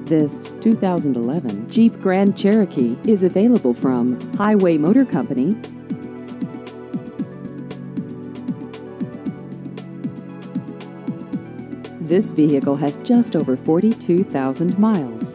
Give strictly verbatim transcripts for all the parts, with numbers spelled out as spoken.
This two thousand eleven Jeep Grand Cherokee is available from Highway Motor Company. This vehicle has just over forty-two thousand miles.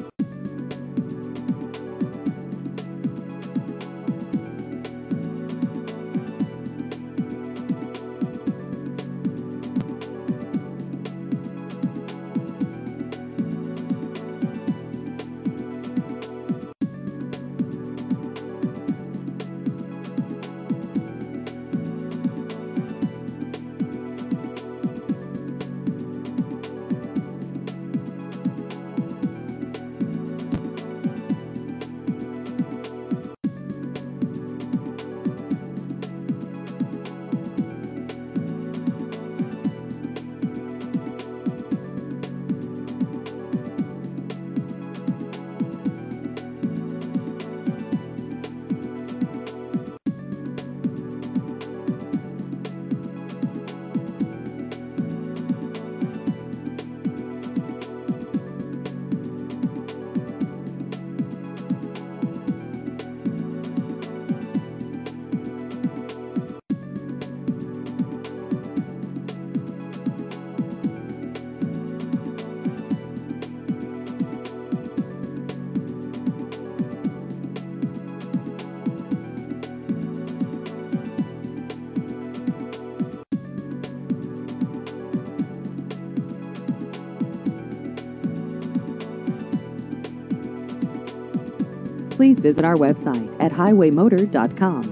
Please visit our website at highway motor dot com.